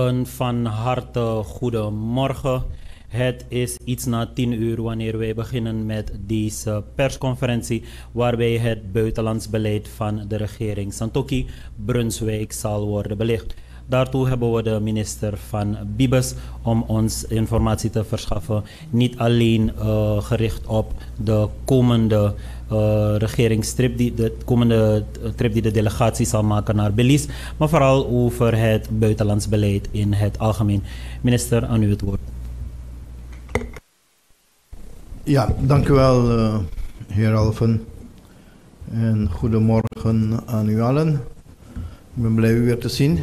Een van harte goedemorgen. Het is iets na 10 uur wanneer wij beginnen met deze persconferentie waarbij het buitenlands beleid van de regering Santokki Brunswijk zal worden belicht. Daartoe hebben we de minister van Bibes om ons informatie te verschaffen. Niet alleen gericht op de komende regeringstrip, de komende trip die de delegatie zal maken naar Belize, maar vooral over het buitenlands beleid in het algemeen. Minister, aan u het woord. Ja, dank u wel, heer Alphen. En goedemorgen aan u allen. Ik ben blij u weer te zien.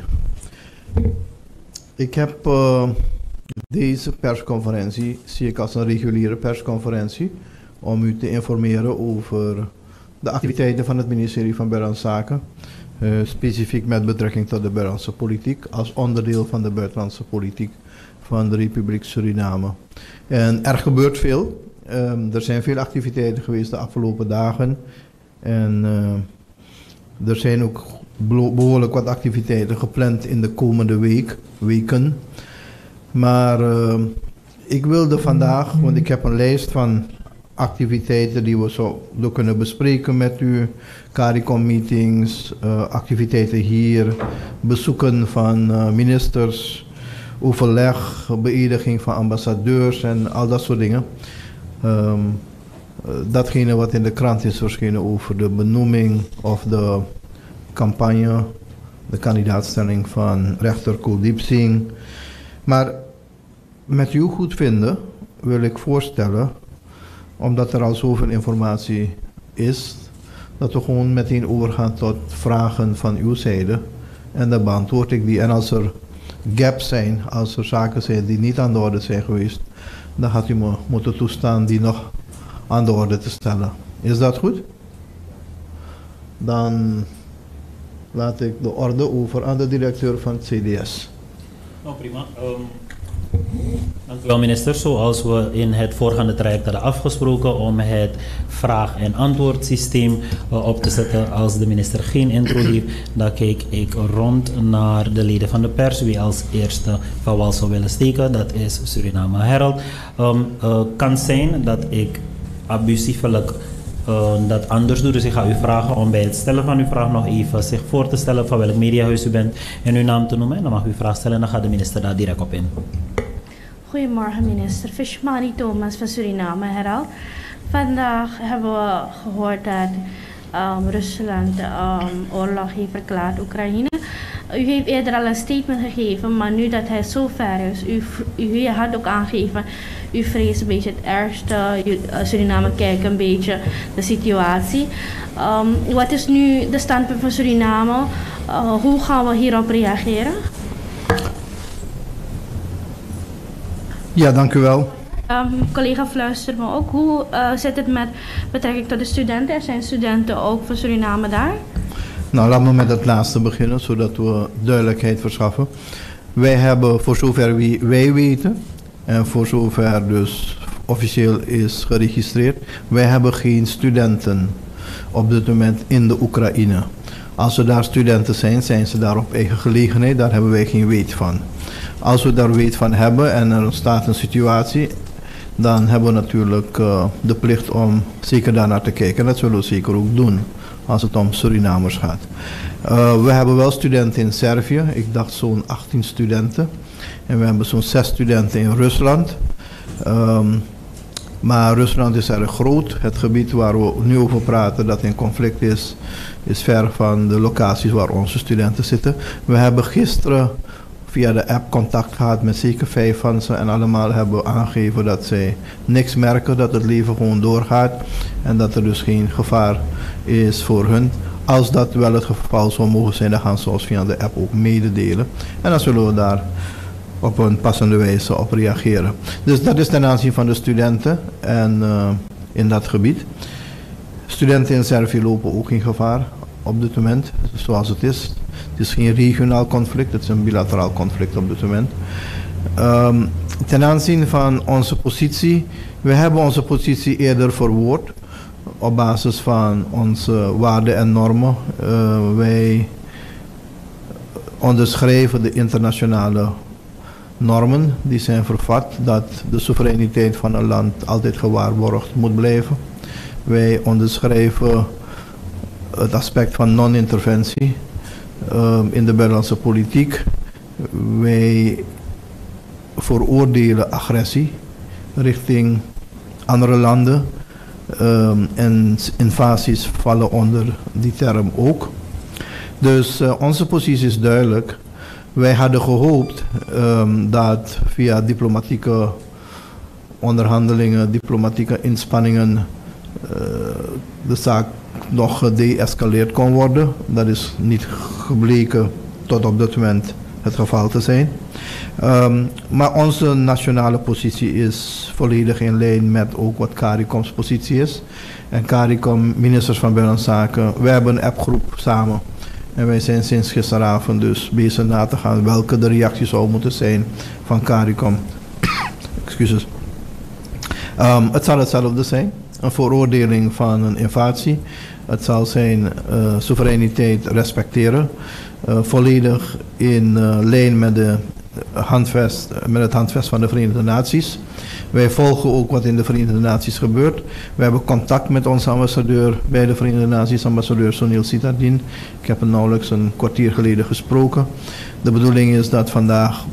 Ik heb deze persconferentie, zie ik als een reguliere persconferentie, om u te informeren over de activiteiten van het ministerie van Buitenlandse Zaken, specifiek met betrekking tot de buitenlandse politiek, als onderdeel van de buitenlandse politiek van de Republiek Suriname. En er gebeurt veel. Er zijn veel activiteiten geweest de afgelopen dagen. En er zijn ook behoorlijk wat activiteiten gepland in de komende weken. Maar ik wilde vandaag, want ik heb een lijst van activiteiten die we zouden kunnen bespreken met u. CARICOM-meetings, activiteiten hier, bezoeken van ministers, overleg, beëdiging van ambassadeurs en al dat soort dingen. Datgene wat in de krant is verschenen over de benoeming of de campagne, de kandidaatstelling van rechter Kuldeep Singh. Maar met uw goedvinden wil ik voorstellen, omdat er al zoveel informatie is, dat we gewoon meteen overgaan tot vragen van uw zijde. En dan beantwoord ik die. En als er gaps zijn, als er zaken zijn die niet aan de orde zijn geweest, dan gaat u me moeten toestaan die nog aan de orde te stellen. Is dat goed? Dan laat ik de orde over aan de directeur van het CDS. Nou, prima. Dank u wel, minister. Zoals we in het voorgaande traject hadden afgesproken om het vraag- en antwoordsysteem op te zetten. Als de minister geen intro heeft, dan kijk ik rond naar de leden van de pers. Wie als eerste van wal zou willen steken, dat is Suriname Herald. Kan zijn dat ik abusiefelijk dat anders doe. Dus ik ga u vragen om bij het stellen van uw vraag nog even zich voor te stellen van welk mediahuis u bent en uw naam te noemen. En dan mag u uw vraag stellen en dan gaat de minister daar direct op in. Goedemorgen minister. Fishmani Thomas van Suriname Herald. Vandaag hebben we gehoord dat Rusland oorlog heeft verklaard Oekraïne. U heeft eerder al een statement gegeven, maar nu dat hij zo ver is, u had ook aangegeven, u vreest een beetje het ergste, Suriname kijkt een beetje de situatie. Wat is nu de standpunt van Suriname? Hoe gaan we hierop reageren? Ja, dank u wel. Collega fluistert me ook. Hoe zit het met betrekking tot de studenten? Er zijn studenten ook van Suriname daar? Nou, laten we met het laatste beginnen, zodat we duidelijkheid verschaffen. Wij hebben, voor zover wij weten, en voor zover dus officieel is geregistreerd, wij hebben geen studenten op dit moment in de Oekraïne. Als er daar studenten zijn, zijn ze daar op eigen gelegenheid, daar hebben wij geen weet van. Als we daar weet van hebben en er ontstaat een situatie, dan hebben we natuurlijk de plicht om zeker daarnaar te kijken. En dat zullen we zeker ook doen als het om Surinamers gaat. We hebben wel studenten in Servië, ik dacht zo'n 18 studenten. En we hebben zo'n 6 studenten in Rusland. Maar Rusland is erg groot. Het gebied waar we nu over praten dat in conflict is ver van de locaties waar onze studenten zitten. We hebben gisteren via de app contact gehad met zeker 5 van ze en allemaal hebben aangegeven dat zij niks merken, dat het leven gewoon doorgaat en dat er dus geen gevaar is voor hun. Als dat wel het geval zou mogen zijn, dan gaan ze ons via de app ook mededelen en dan zullen we daar op een passende wijze op reageren. Dus dat is ten aanzien van de studenten en in dat gebied. Studenten in Servië lopen ook geen gevaar op dit moment, zoals het is. Het is geen regionaal conflict, het is een bilateraal conflict op dit moment. Ten aanzien van onze positie, we hebben onze positie eerder verwoord op basis van onze waarden en normen. Wij onderschrijven de internationale normen die zijn vervat, dat de soevereiniteit van een land altijd gewaarborgd moet blijven. Wij onderschrijven het aspect van non-interventie in de buitenlandse politiek. Wij veroordelen agressie richting andere landen. En invasies vallen onder die term ook. Dus onze positie is duidelijk. Wij hadden gehoopt dat via diplomatieke onderhandelingen, diplomatieke inspanningen, de zaak nog gedeescaleerd kon worden. Dat is niet gebleken tot op dit moment het geval te zijn. Maar onze nationale positie is volledig in lijn met ook wat CARICOM's positie is. En CARICOM, ministers van Buitenlandse Zaken, wij hebben een appgroep samen. En wij zijn sinds gisteravond dus bezig na te gaan welke de reactie zou moeten zijn van CARICOM. Excuses. Het zal hetzelfde zijn. Een veroordeling van een invasie. Het zal zijn soevereiniteit respecteren. Volledig in lijn met het handvest van de Verenigde Naties. Wij volgen ook wat in de Verenigde Naties gebeurt. We hebben contact met onze ambassadeur bij de Verenigde Naties, ambassadeur Sunil Sitardin. Ik heb hem nauwelijks een kwartier geleden gesproken. De bedoeling is dat vandaag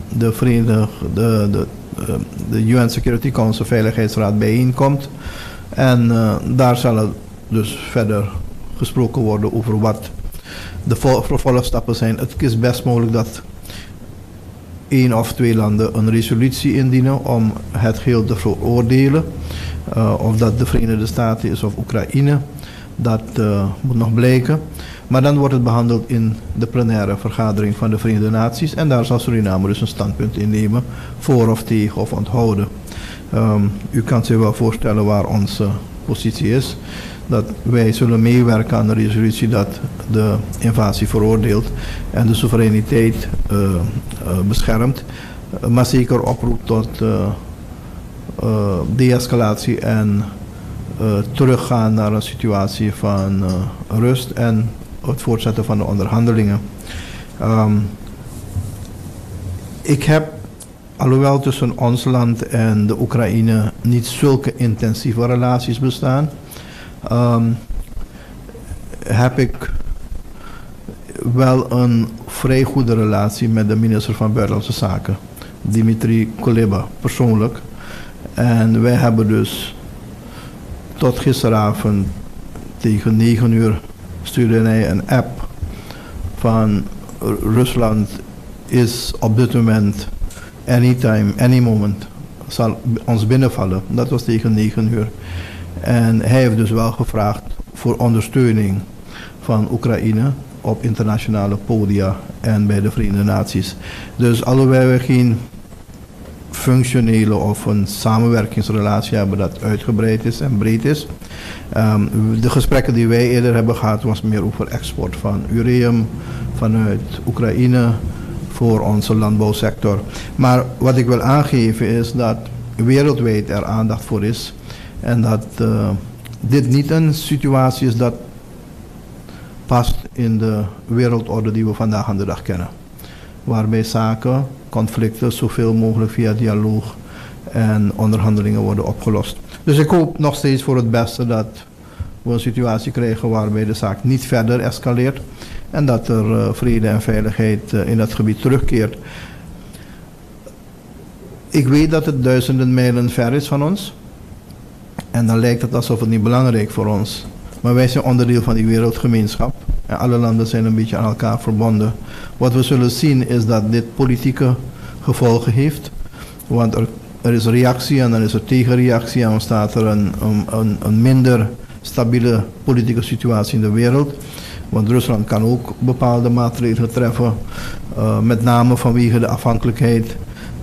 de UN Security Council Veiligheidsraad bijeenkomt. En daar zal het dus verder gesproken worden over wat de vervolgstappen zijn. Het is best mogelijk dat 1 of 2 landen een resolutie indienen om het geheel te veroordelen. Of dat de Verenigde Staten is of Oekraïne, dat moet nog blijken. Maar dan wordt het behandeld in de plenaire vergadering van de Verenigde Naties. En daar zal Suriname dus een standpunt innemen, voor of tegen of onthouden. U kan zich wel voorstellen waar onze positie is. Dat wij zullen meewerken aan de resolutie dat de invasie veroordeelt en de soevereiniteit beschermt. Maar zeker oproept tot de-escalatie en teruggaan naar een situatie van rust en het voortzetten van de onderhandelingen. Ik heb, alhoewel tussen ons land en de Oekraïne niet zulke intensieve relaties bestaan, heb ik wel een vrij goede relatie met de minister van Buitenlandse Zaken, Dimitri Kuleba, persoonlijk. En wij hebben dus tot gisteravond tegen 9 uur stuurde hij een app van Rusland is op dit moment, anytime, any moment, zal ons binnenvallen. Dat was tegen 9 uur. En hij heeft dus wel gevraagd voor ondersteuning van Oekraïne op internationale podia en bij de Verenigde Naties. Dus alhoewel we geen functionele of een samenwerkingsrelatie hebben dat uitgebreid is en breed is. De gesprekken die wij eerder hebben gehad was meer over export van ureum vanuit Oekraïne voor onze landbouwsector. Maar wat ik wil aangeven is dat wereldwijd er aandacht voor is en dat dit niet een situatie is dat past in de wereldorde die we vandaag aan de dag kennen. Waarbij zaken, conflicten zoveel mogelijk via dialoog en onderhandelingen worden opgelost. Dus ik hoop nog steeds voor het beste dat we een situatie krijgen waarbij de zaak niet verder escaleert en dat er vrede en veiligheid in dat gebied terugkeert. Ik weet dat het duizenden mijlen ver is van ons en dan lijkt het alsof het niet belangrijk voor ons. Maar wij zijn onderdeel van die wereldgemeenschap en alle landen zijn een beetje aan elkaar verbonden. Wat we zullen zien is dat dit politieke gevolgen heeft, want er is reactie en dan is er tegenreactie en dan staat er een minder stabiele politieke situatie in de wereld. Want Rusland kan ook bepaalde maatregelen treffen, met name vanwege de afhankelijkheid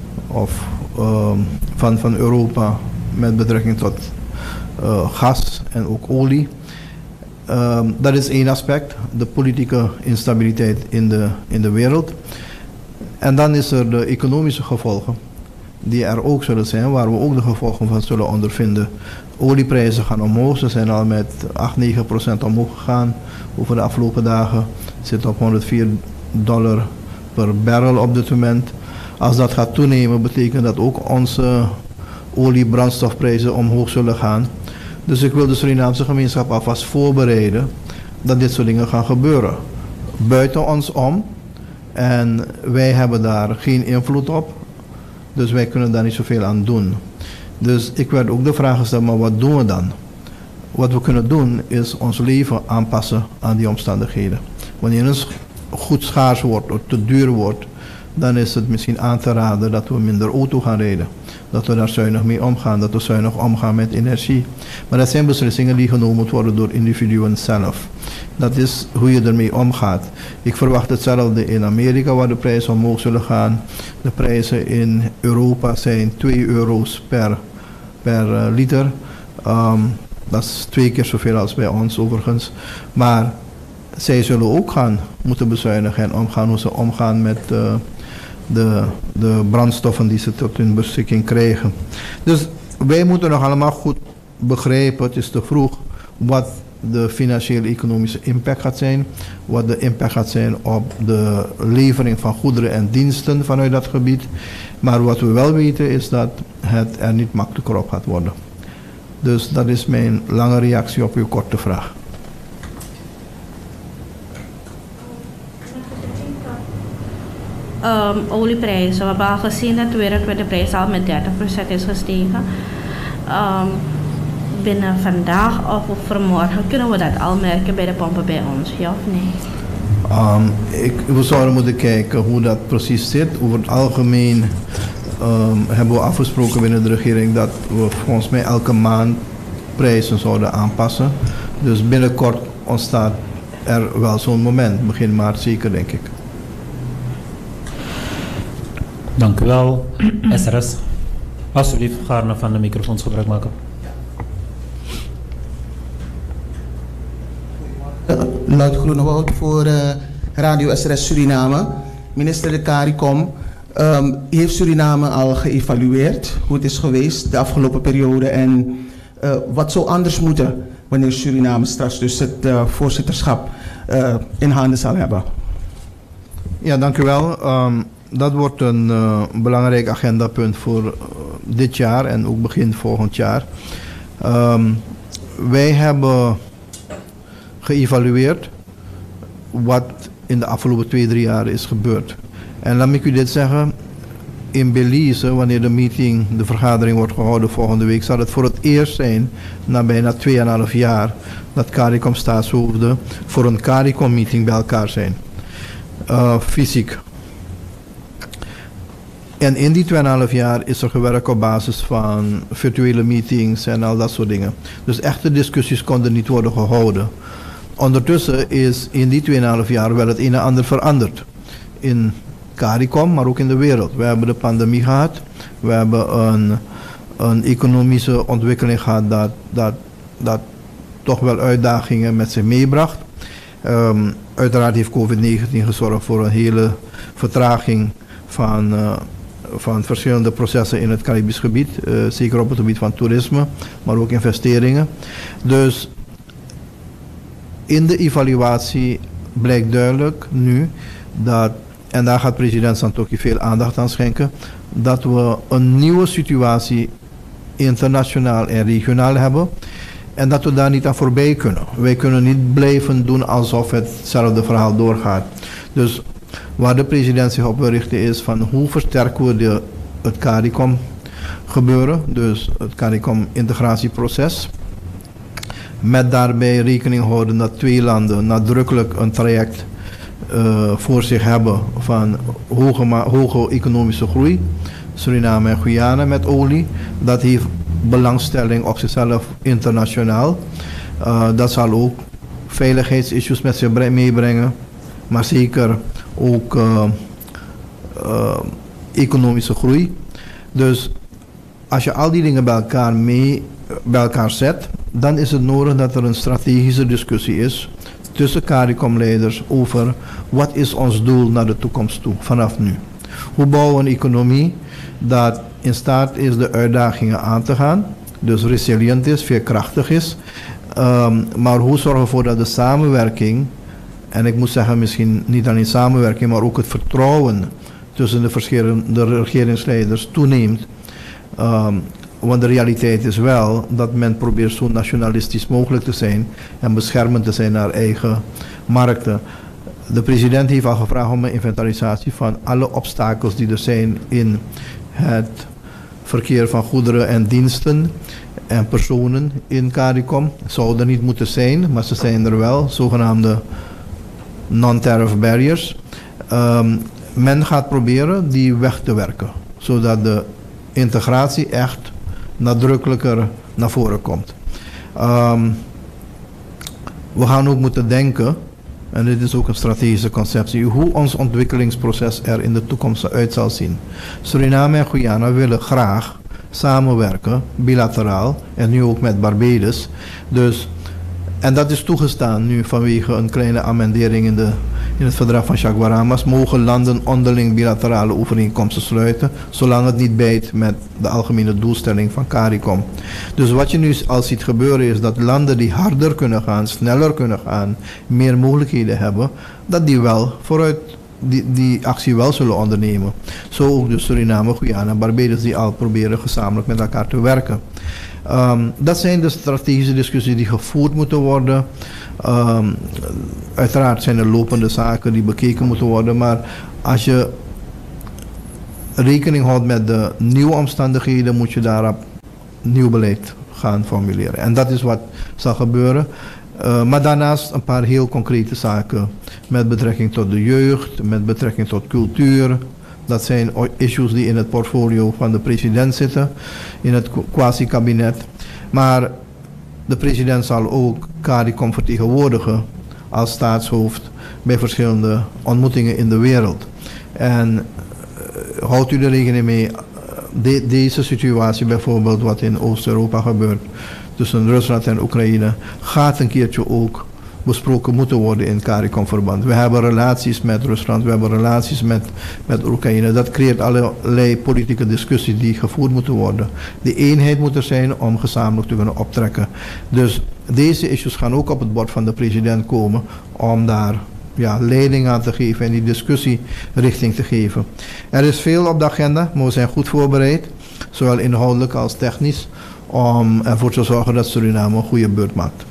van Europa met betrekking tot gas en ook olie. Dat is één aspect, de politieke instabiliteit in de wereld. En dan is er de economische gevolgen, die er ook zullen zijn, waar we ook de gevolgen van zullen ondervinden. Olieprijzen gaan omhoog, ze zijn al met 8-9% omhoog gegaan over de afgelopen dagen. Zit op $104 per barrel op dit moment. Als dat gaat toenemen, betekent dat ook onze olie-brandstofprijzen omhoog zullen gaan. Dus ik wil de Surinaamse gemeenschap alvast voorbereiden dat dit soort dingen gaan gebeuren. Buiten ons om. En wij hebben daar geen invloed op. Dus wij kunnen daar niet zoveel aan doen. Dus ik werd ook de vraag gesteld, maar wat doen we dan? Wat we kunnen doen is ons leven aanpassen aan die omstandigheden. Wanneer een goed schaars wordt of te duur wordt, dan is het misschien aan te raden dat we minder auto gaan rijden. Dat we daar zuinig mee omgaan, dat we zuinig omgaan met energie. Maar dat zijn beslissingen die genomen moeten worden door individuen zelf. Dat is hoe je ermee omgaat. Ik verwacht hetzelfde in Amerika, waar de prijzen omhoog zullen gaan. De prijzen in Europa zijn 2 euro's per liter. Dat is 2 keer zoveel als bij ons overigens. Maar zij zullen ook moeten bezuinigen en omgaan hoe ze omgaan met de brandstoffen die ze tot hun beschikking krijgen. Dus wij moeten nog allemaal goed begrijpen, het is te vroeg, wat de financieel-economische impact gaat zijn, wat de impact gaat zijn op de levering van goederen en diensten vanuit dat gebied. Maar wat we wel weten is dat het er niet makkelijker op gaat worden. Dus dat is mijn lange reactie op uw korte vraag. Olieprijzen. We hebben al gezien dat wereldwijd de prijs al met 30% is gestegen. Binnen vandaag of vanmorgen kunnen we dat al merken bij de pompen bij ons, ja of nee? We zouden moeten kijken hoe dat precies zit. Over het algemeen hebben we afgesproken binnen de regering dat we volgens mij elke maand prijzen zouden aanpassen. Dus binnenkort ontstaat er wel zo'n moment, begin maart zeker, denk ik. Dank u wel. SRS. Alsjeblieft, gaarne van de microfoons gebruik maken. Luid Groenewoud voor Radio SRS Suriname. Minister de CARICOM, heeft Suriname al geëvalueerd hoe het is geweest de afgelopen periode en wat zou anders moeten wanneer Suriname straks dus het voorzitterschap in handen zal hebben? Ja, dank u wel. Dat wordt een belangrijk agendapunt voor dit jaar en ook begin volgend jaar. Wij hebben geëvalueerd wat in de afgelopen 2-3 jaar is gebeurd. En laat ik u dit zeggen, in Belize, wanneer de vergadering wordt gehouden volgende week, zal het voor het eerst zijn na bijna 2,5 jaar dat CARICOM staatshoofden voor een CARICOM meeting bij elkaar zijn. Fysiek. En in die 2,5 jaar is er gewerkt op basis van virtuele meetings en al dat soort dingen. Dus echte discussies konden niet worden gehouden. Ondertussen is in die 2,5 jaar wel het een en ander veranderd. In CARICOM, maar ook in de wereld. We hebben de pandemie gehad. We hebben een economische ontwikkeling gehad dat toch wel uitdagingen met zich meebracht. Uiteraard heeft COVID-19 gezorgd voor een hele vertraging van verschillende processen in het Caribisch gebied. Zeker op het gebied van toerisme, maar ook investeringen. Dus in de evaluatie blijkt duidelijk nu dat, en daar gaat president Santokhi veel aandacht aan schenken, dat we een nieuwe situatie internationaal en regionaal hebben en dat we daar niet aan voorbij kunnen. Wij kunnen niet blijven doen alsof hetzelfde verhaal doorgaat. Dus waar de president zich op wil richten is van hoe versterken we het CARICOM gebeuren, dus het CARICOM integratieproces. Met daarbij rekening houden dat 2 landen nadrukkelijk een traject voor zich hebben van hoge economische groei. Suriname en Guyana met olie. Dat heeft belangstelling op zichzelf internationaal. Dat zal ook veiligheidsissues met zich meebrengen. Maar zeker ook economische groei. Dus als je al die dingen bij elkaar zet, dan is het nodig dat er een strategische discussie is tussen CARICOM-leiders over wat is ons doel naar de toekomst toe, vanaf nu. Hoe bouwen we een economie dat in staat is de uitdagingen aan te gaan, dus resilient is, veerkrachtig is, maar hoe zorgen we ervoor dat de samenwerking, en ik moet zeggen misschien niet alleen samenwerking, maar ook het vertrouwen tussen de verschillende regeringsleiders toeneemt. Want de realiteit is wel dat men probeert zo nationalistisch mogelijk te zijn en beschermend te zijn naar eigen markten. De president heeft al gevraagd om een inventarisatie van alle obstakels die er zijn in het verkeer van goederen en diensten en personen in CARICOM. Zouden er niet moeten zijn, maar ze zijn er wel, zogenaamde non-tariff barriers. Men gaat proberen die weg te werken, zodat de integratie echt nadrukkelijker naar voren komt. We gaan ook moeten denken, en dit is ook een strategische conceptie, hoe ons ontwikkelingsproces er in de toekomst uit zal zien. Suriname en Guyana willen graag samenwerken, bilateraal, en nu ook met Barbados. En dat is toegestaan nu vanwege een kleine amendering in het verdrag van Chaguaramas. Mogen landen onderling bilaterale overeenkomsten sluiten, zolang het niet bijt met de algemene doelstelling van CARICOM. Dus wat je nu al ziet gebeuren is dat landen die harder kunnen gaan, sneller kunnen gaan, meer mogelijkheden hebben, dat die wel vooruit die actie wel zullen ondernemen. Zo ook dus Suriname, Guyana en Barbados die al proberen gezamenlijk met elkaar te werken. Dat zijn de strategische discussies die gevoerd moeten worden. Uiteraard zijn er lopende zaken die bekeken moeten worden, maar als je rekening houdt met de nieuwe omstandigheden, moet je daarop nieuw beleid gaan formuleren. En dat is wat zal gebeuren. Maar daarnaast een paar heel concrete zaken met betrekking tot de jeugd, met betrekking tot cultuur. Dat zijn issues die in het portfolio van de president zitten, in het quasi-kabinet. Maar de president zal ook CARICOM vertegenwoordigen als staatshoofd bij verschillende ontmoetingen in de wereld. En houdt u er rekening mee, deze situatie bijvoorbeeld wat in Oost-Europa gebeurt tussen Rusland en Oekraïne, gaat een keertje ook besproken moeten worden in CARICOM-verband. We hebben relaties met Rusland, we hebben relaties met Oekraïne. Dat creëert allerlei politieke discussies die gevoerd moeten worden. De eenheid moet er zijn om gezamenlijk te kunnen optrekken. Dus deze issues gaan ook op het bord van de president komen om daar leiding aan te geven en die discussie richting te geven. Er is veel op de agenda, maar we zijn goed voorbereid, zowel inhoudelijk als technisch, om ervoor te zorgen dat Suriname een goede beurt maakt.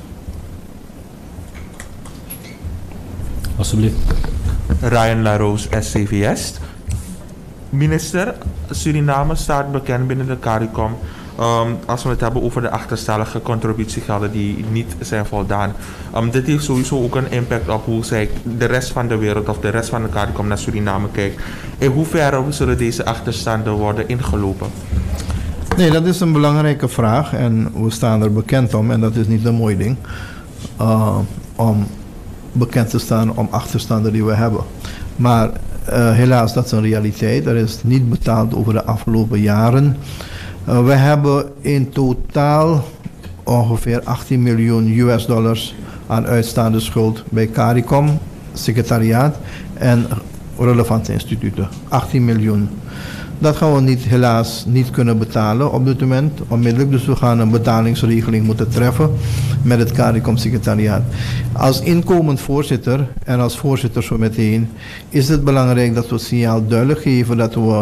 Alsjeblieft. Ryan LaRose, SCVS. Minister, Suriname staat bekend binnen de CARICOM als we het hebben over de achterstallige contributiegelden die niet zijn voldaan. Dit heeft sowieso ook een impact op hoe de rest van de wereld of de rest van de CARICOM naar Suriname kijkt. In hoeverre zullen deze achterstanden worden ingelopen? Nee, dat is een belangrijke vraag en we staan er bekend om en dat is niet een mooi ding. Om bekend te staan om achterstanden die we hebben. Maar helaas, dat is een realiteit. Er is niet betaald over de afgelopen jaren. We hebben in totaal ongeveer 18 miljoen US$ aan uitstaande schuld bij CARICOM, secretariaat en relevante instituten. 18 miljoen. Dat gaan we helaas niet kunnen betalen op dit moment, onmiddellijk. Dus we gaan een betalingsregeling moeten treffen met het CARICOM-secretariaat. Als inkomend voorzitter en als voorzitter zo meteen is het belangrijk dat we het signaal duidelijk geven dat we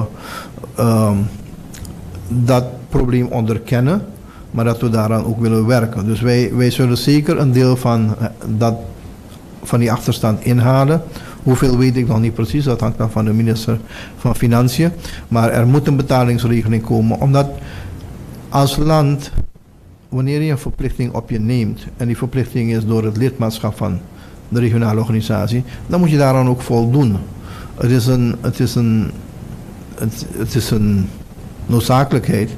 dat probleem onderkennen, maar dat we daaraan ook willen werken. Dus wij zullen zeker een deel van die achterstand inhalen. Hoeveel weet ik nog niet precies, dat hangt dan van de minister van Financiën. Maar er moet een betalingsregeling komen, omdat als land, wanneer je een verplichting op je neemt, en die verplichting is door het lidmaatschap van de regionale organisatie, dan moet je daaraan ook voldoen. Het is een noodzakelijkheid,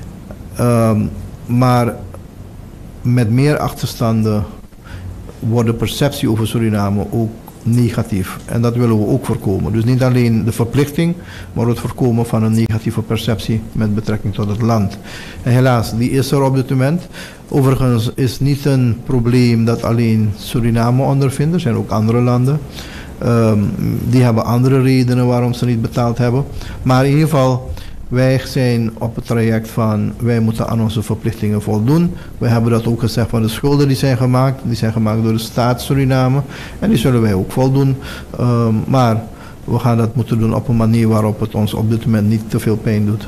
maar met meer achterstanden wordt de perceptie over Suriname ook negatief. En dat willen we ook voorkomen. Dus niet alleen de verplichting, maar het voorkomen van een negatieve perceptie met betrekking tot het land. En helaas, die is er op dit moment. Overigens is niet een probleem dat alleen Suriname ondervindt. Er zijn ook andere landen. Die hebben andere redenen waarom ze niet betaald hebben. Maar in ieder geval, wij zijn op het traject van wij moeten aan onze verplichtingen voldoen. We hebben dat ook gezegd van de schulden die zijn gemaakt door de staat Suriname. En die zullen wij ook voldoen. Maar we gaan dat moeten doen op een manier waarop het ons op dit moment niet te veel pijn doet.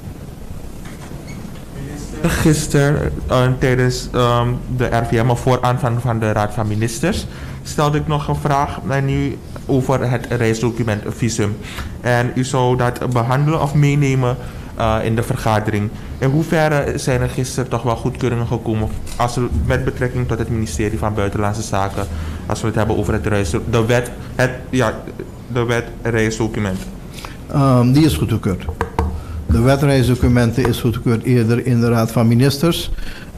Gisteren tijdens de RVM, of voor aanvang van de Raad van Ministers, stelde ik nog een vraag aan u over het reisdocument visum. En u zou dat behandelen of meenemen in de vergadering. In hoeverre zijn er gisteren toch wel goedkeuringen gekomen met betrekking tot het ministerie van Buitenlandse Zaken, als we het hebben over de wet reisdocument? Die is goedgekeurd. De wet reisdocumenten is goedgekeurd eerder in de Raad van Ministers.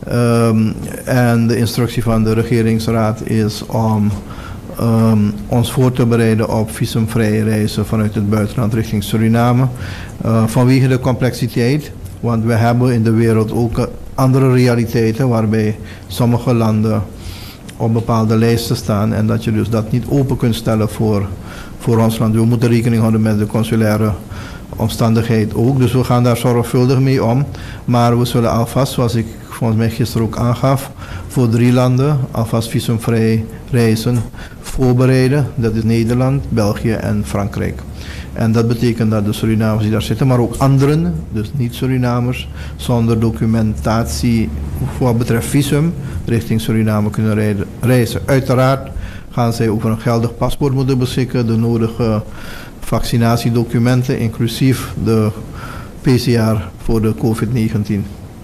En de instructie van de regeringsraad is om ons voor te bereiden op visumvrije reizen vanuit het buitenland richting Suriname. Vanwege de complexiteit, want we hebben in de wereld ook andere realiteiten waarbij sommige landen op bepaalde lijsten staan en dat je dus dat niet open kunt stellen voor ons land. We moeten rekening houden met de consulaire omstandigheid ook, dus we gaan daar zorgvuldig mee om. Maar we zullen alvast, zoals ik volgens mij gisteren ook aangaf, voor 3 landen alvast visumvrij reizen voorbereiden. Dat is Nederland, België en Frankrijk. En dat betekent dat de Surinamers die daar zitten, maar ook anderen, dus niet-Surinamers, zonder documentatie voor wat betreft visum richting Suriname kunnen reizen. Uiteraard gaan zij over een geldig paspoort moeten beschikken, de nodige vaccinatiedocumenten, inclusief de PCR voor de COVID-19.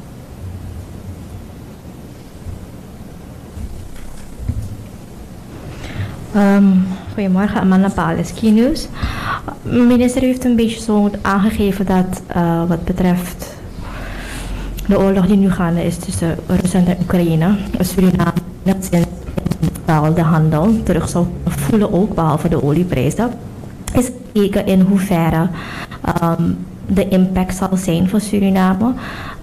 Goedemorgen, Amanda Palis, Key-News. Minister heeft een beetje zo aangegeven dat wat betreft de oorlog die nu gaande is tussen Rusland en Oekraïne, Suriname de handel terug zou voelen ook, behalve de olieprijzen. Is gekeken in hoeverre de impact zal zijn voor Suriname,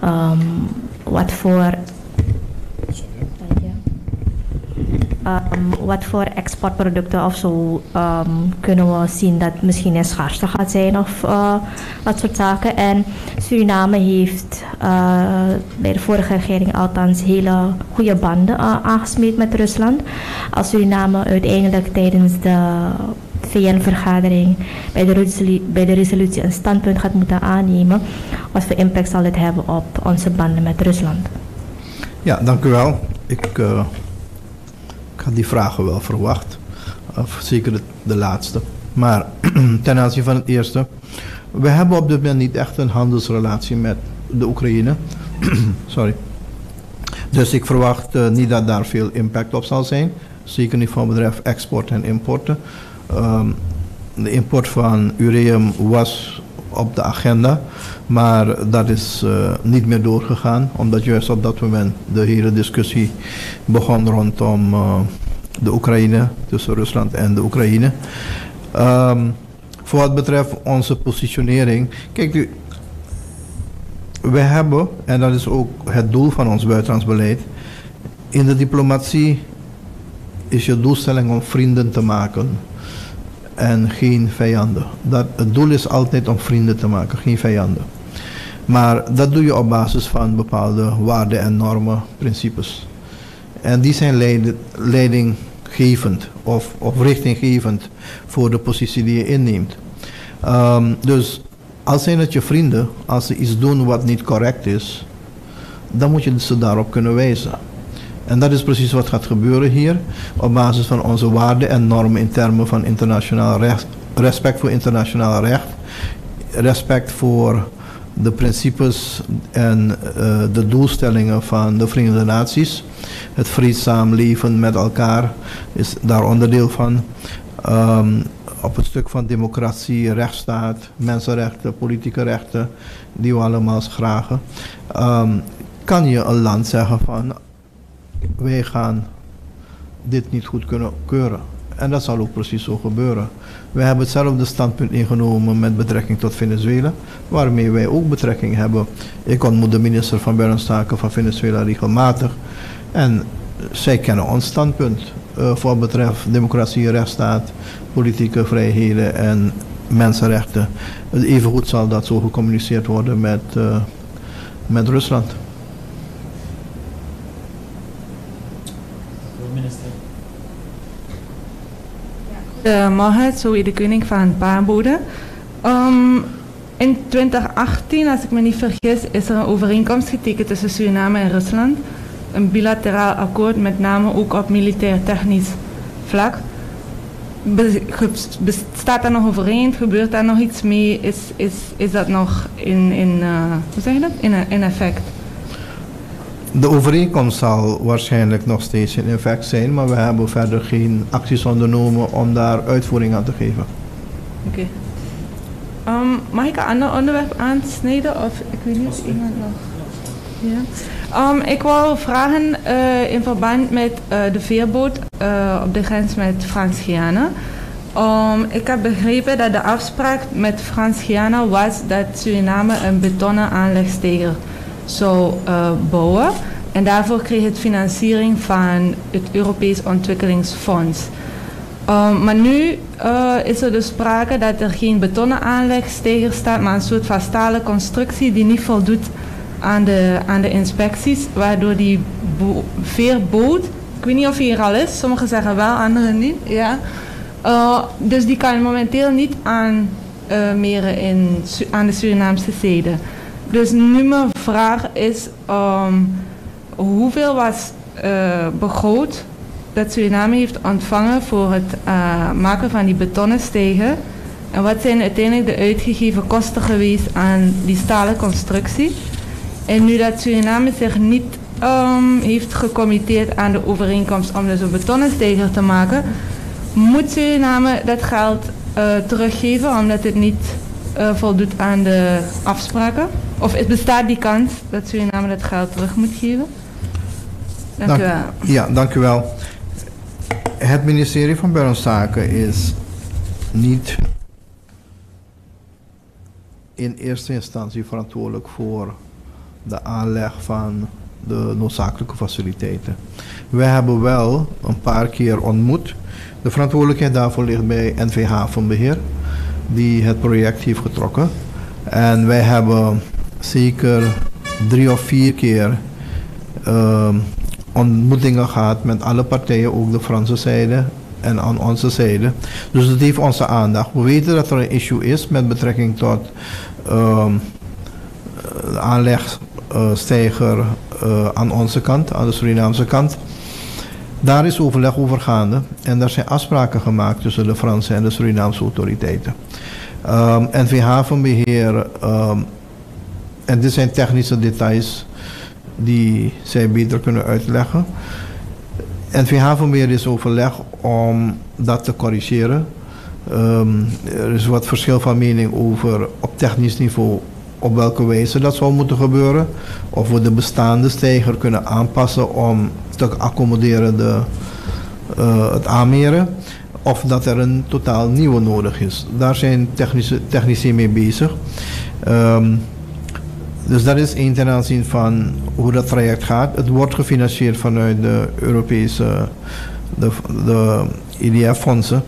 wat voor exportproducten of zo kunnen we zien dat misschien een schaarste gaat zijn of dat soort zaken. En Suriname heeft bij de vorige regering althans hele goede banden aangesmeed met Rusland. Als Suriname uiteindelijk tijdens de VN-vergadering bij de resolutie een standpunt gaat moeten aannemen, wat voor impact zal dit hebben op onze banden met Rusland? Ja, dank u wel. Ik had die vragen wel verwacht. Zeker de laatste. Maar ten aanzien van het eerste. We hebben op dit moment niet echt een handelsrelatie met de Oekraïne. Sorry. Dus ik verwacht niet dat daar veel impact op zal zijn. Zeker niet van bedrijf export en importen. De import van ureum was op de agenda. Maar dat is niet meer doorgegaan. Omdat juist op dat moment de hele discussie begon rondom de Oekraïne. Tussen Rusland en de Oekraïne. Voor wat betreft onze positionering. Kijk, we hebben, en dat is ook het doel van ons buitenlands beleid. In de diplomatie is je doelstelling om vrienden te maken. En geen vijanden. Het doel is altijd om vrienden te maken, geen vijanden. Maar dat doe je op basis van bepaalde waarden en normen, principes. En die zijn leidinggevend of richtinggevend voor de positie die je inneemt. Dus als zijn het je vrienden, als ze iets doen wat niet correct is, dan moet je ze daarop kunnen wijzen. En dat is precies wat gaat gebeuren hier, op basis van onze waarden en normen in termen van internationaal recht, respect voor internationaal recht, respect voor de principes en de doelstellingen van de Verenigde Naties. Het vreedzaam leven met elkaar is daar onderdeel van. Op het stuk van democratie, rechtsstaat, mensenrechten, politieke rechten, die we allemaal schragen. Kan je een land zeggen van, wij gaan dit niet goed kunnen keuren. En dat zal ook precies zo gebeuren. Wij hebben hetzelfde standpunt ingenomen met betrekking tot Venezuela, waarmee wij ook betrekking hebben. Ik ontmoet de minister van Buitenlandse Zaken van Venezuela regelmatig. En zij kennen ons standpunt voor wat betreft democratie, rechtsstaat, politieke vrijheden en mensenrechten. Evengoed zal dat zo gecommuniceerd worden met Rusland. Goedemorgen, Zoe de Koning van Paarnbode. In 2018, als ik me niet vergis, is er een overeenkomst getekend tussen Suriname en Rusland. Een bilateraal akkoord, met name ook op militair-technisch vlak. Bestaat daar nog overeen? Gebeurt daar nog iets mee? Is dat nog hoe zeg je dat? In effect? De overeenkomst zal waarschijnlijk nog steeds in effect zijn, maar we hebben verder geen acties ondernomen om daar uitvoering aan te geven. Oké. Mag ik een ander onderwerp aansnijden? Of ik weet niet of iemand nog... Ja. Ik wou vragen in verband met de veerboot op de grens met Frans-Guyana. Ik heb begrepen dat de afspraak met Frans-Guyana was dat Suriname een betonnen aanlegsteiger zou bouwen. En daarvoor kreeg het financiering van het Europees Ontwikkelingsfonds. Maar nu is er dus sprake dat er geen betonnen aanlegsteiger staat, maar een soort van stalen constructie die niet voldoet aan de inspecties, waardoor die veerboot, ik weet niet of hij hier al is, sommigen zeggen wel, anderen niet. Ja. Dus die kan momenteel niet aanmeren aan de Surinaamse zeden. Dus nu mijn vraag is, hoeveel was begroot dat Suriname heeft ontvangen voor het maken van die betonnen steiger? En wat zijn uiteindelijk de uitgegeven kosten geweest aan die stalen constructie? En nu dat Suriname zich niet heeft gecommitteerd aan de overeenkomst om dus een betonnen steiger te maken, moet Suriname dat geld teruggeven omdat het niet voldoet aan de afspraken? Of bestaat die kans dat Suriname dat geld terug moet geven? Dank u wel. Ja, dank u wel. Het ministerie van Buitenlandse Zaken is niet in eerste instantie verantwoordelijk voor de aanleg van de noodzakelijke faciliteiten. We hebben wel een paar keer ontmoet. De verantwoordelijkheid daarvoor ligt bij NV Havenbeheer, die het project heeft getrokken. En wij hebben zeker 3 of 4 keer ontmoetingen gehad met alle partijen, ook de Franse zijde en aan onze zijde. Dus het heeft onze aandacht. We weten dat er een issue is met betrekking tot de aanlegsteiger aan onze kant, aan de Surinaamse kant. Daar is overleg over gaande en daar zijn afspraken gemaakt tussen de Franse en de Surinaamse autoriteiten. NV Havenbeheer, en dit zijn technische details die zij beter kunnen uitleggen. NV Havenbeheer is overleg om dat te corrigeren. Er is wat verschil van mening over op technisch niveau op welke wijze dat zou moeten gebeuren. Of we de bestaande steiger kunnen aanpassen om te accommoderen het aanmeren. Of dat er een totaal nieuwe nodig is. Daar zijn technici mee bezig. Dus dat is één ten aanzien van hoe dat traject gaat. Het wordt gefinancierd vanuit de Europese, de IDF-fondsen.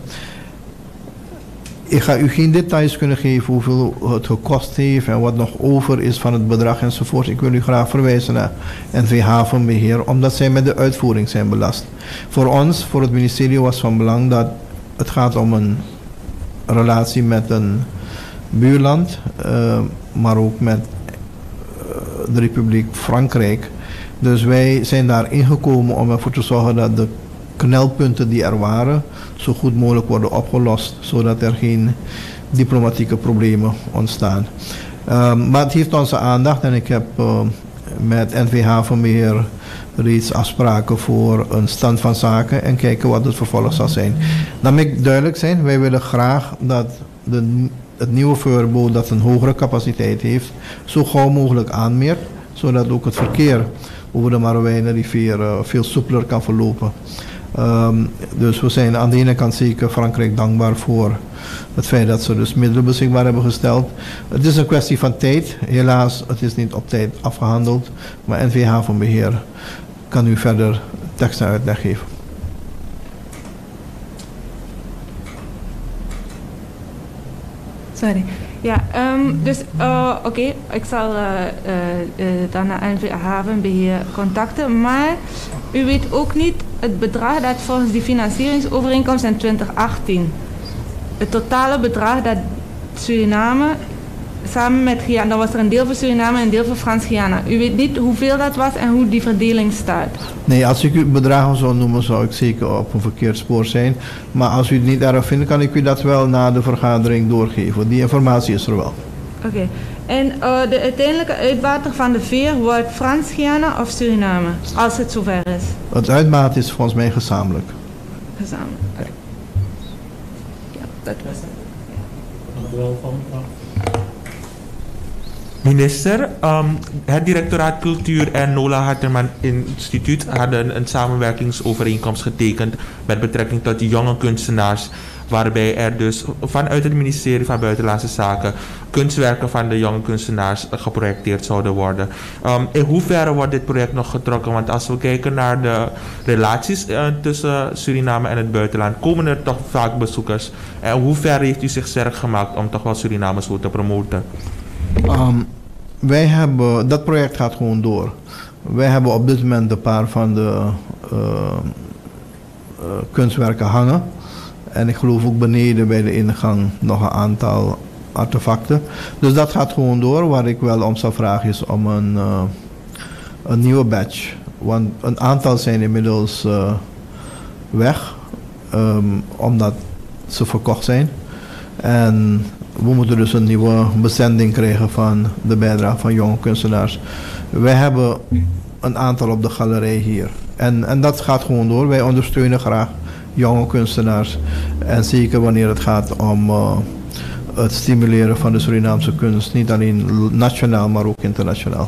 Ik ga u geen details kunnen geven hoeveel het gekost heeft en wat nog over is van het bedrag enzovoort. Ik wil u graag verwijzen naar NV Havenbeheer, omdat zij met de uitvoering zijn belast. Voor ons, voor het ministerie, was van belang dat het gaat om een relatie met een buurland, maar ook met de Republiek Frankrijk. Dus wij zijn daar ingekomen om ervoor te zorgen dat de knelpunten die er waren zo goed mogelijk worden opgelost, zodat er geen diplomatieke problemen ontstaan. Maar het heeft onze aandacht en ik heb met NV Havenbeheer reeds afspraken voor een stand van zaken en kijken wat het vervolg zal zijn. Dan moet ik duidelijk zijn, wij willen graag dat het nieuwe veerboot dat een hogere capaciteit heeft, zo gauw mogelijk aanmeert, zodat ook het verkeer over de Marowijnenrivier veel soepeler kan verlopen. Dus we zijn aan de ene kant zeker Frankrijk dankbaar voor het feit dat ze dus middelen beschikbaar hebben gesteld. Het is een kwestie van tijd. Helaas, het is niet op tijd afgehandeld. Maar NV Havenbeheer kan u verder tekst en uitleg geven. Sorry. Ja, dus oké, ik zal daarna havenbeheer contacten, maar u weet ook niet het bedrag dat volgens die financieringsovereenkomst in 2018, het totale bedrag dat Suriname samen met Guyana, dan was er een deel voor Suriname en een deel voor Frans-Guyana. U weet niet hoeveel dat was en hoe die verdeling staat? Nee, als ik u bedragen zou noemen, zou ik zeker op een verkeerd spoor zijn. Maar als u het niet erg vindt, kan ik u dat wel na de vergadering doorgeven. Die informatie is er wel. Oké. En de uiteindelijke uitbater van de veer wordt Frans-Guyana of Suriname, als het zover is? Het uitbaat is volgens mij gezamenlijk. Gezamenlijk. Okay. Ja, dat was het. Dank u wel, mevrouw. Minister, het directoraat Cultuur en Nola Harterman Instituut hadden een samenwerkingsovereenkomst getekend met betrekking tot die jonge kunstenaars, waarbij er dus vanuit het ministerie van Buitenlandse Zaken kunstwerken van de jonge kunstenaars geprojecteerd zouden worden. In hoeverre wordt dit project nog getrokken? Want als we kijken naar de relaties tussen Suriname en het buitenland, komen er toch vaak bezoekers. En hoe ver heeft u zich sterk gemaakt om toch wel Suriname zo te promoten? Wij hebben, dat project gaat gewoon door. Wij hebben op dit moment een paar van de kunstwerken hangen. En ik geloof ook beneden bij de ingang nog een aantal artefacten. Dus dat gaat gewoon door. Waar ik wel om zou vragen is om een nieuwe batch. Want een aantal zijn inmiddels weg. Omdat ze verkocht zijn. En we moeten dus een nieuwe bezending krijgen van de bijdrage van jonge kunstenaars. Wij hebben een aantal op de galerij hier. En dat gaat gewoon door. Wij ondersteunen graag jonge kunstenaars. En zeker wanneer het gaat om het stimuleren van de Surinaamse kunst. Niet alleen nationaal, maar ook internationaal.